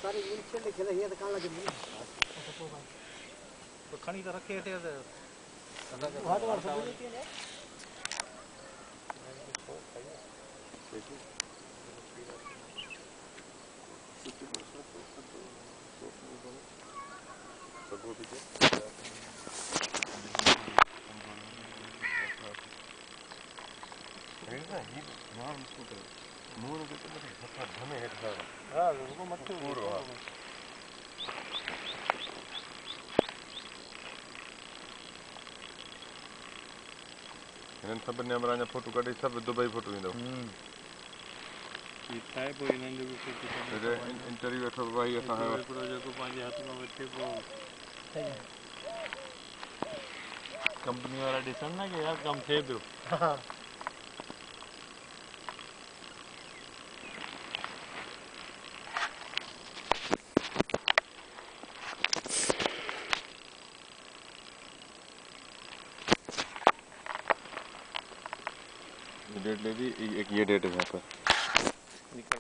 सारी नीचे लिखे ये तो कान लगे नहीं तो खणी तो रखे थे हाथ वार सब नहीं है इन सभिनी अमरा जा फोटो कढी सब दुबई फोटो ईंदो ये थाए पोइ इन्हनि जो बि फोटो इंटरव्यू वठो भाई असां हिकिड़ो जेको पंहिंजे हथ में वठे पोइ कंपनी वारा ॾिसनि न की यार कमु थिए पियो डेट ले दी एक ये डेट है यहाँ पर